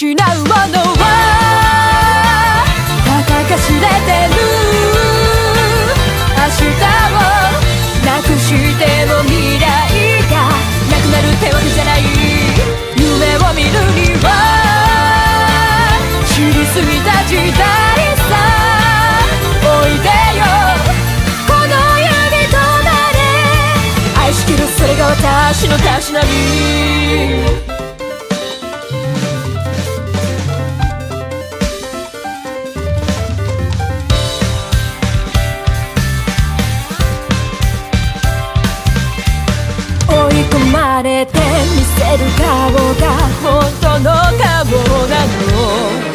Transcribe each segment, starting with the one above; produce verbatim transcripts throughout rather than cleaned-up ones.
失うものはたかが知れてる。明日をなくしても未来がなくなるってわけじゃない。夢を見るには知りすぎた時代さ。おいでよこの指とまで愛しきる、それが私のたしなみ。追い込まれて見せる顔が本当の顔なの。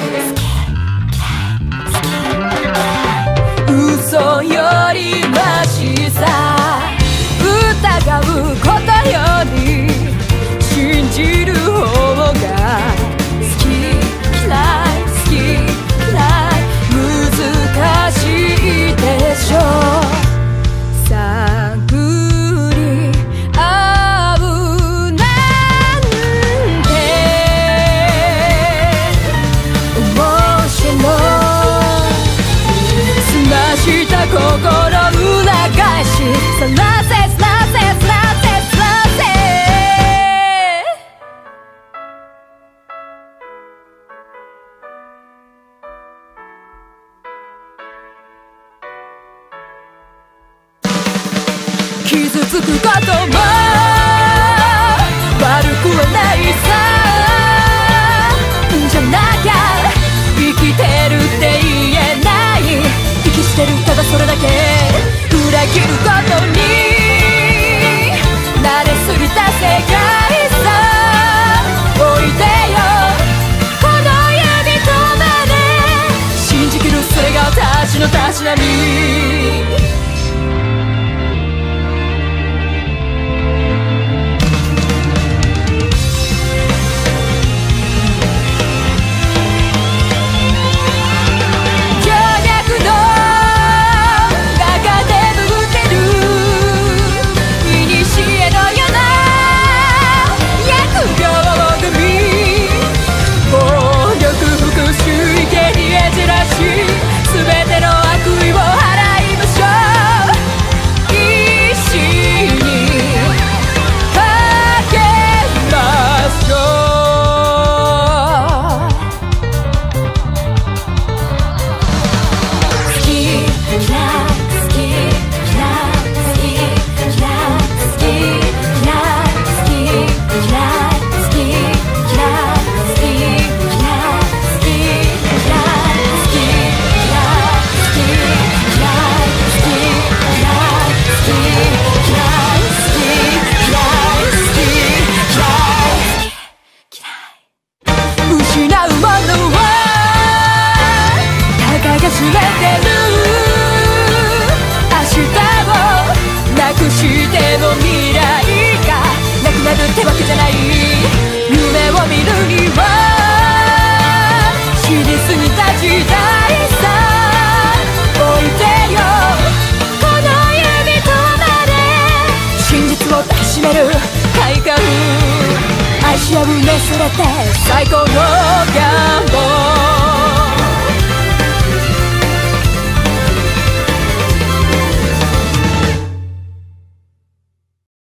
嘘よりマシさ、疑うことより信じる方が好き嫌い好き嫌い難しいでしょ。探り合うなんて面白い。澄ました心裏返しさらせさらせさらせさらせ。傷つくことも悪くはないさ。じゃなきゃ生きてるって言えない。息してるただそれだけ。裏切ることに慣れすぎた世界さ。おいでよこの指とまで信じきる、それが私のたしなみ。ってわけじゃない。夢を見るには知りすぎた時代さ。おいでよこの指とまで真実を抱きしめる快感。愛し合うねすれて最高の願望。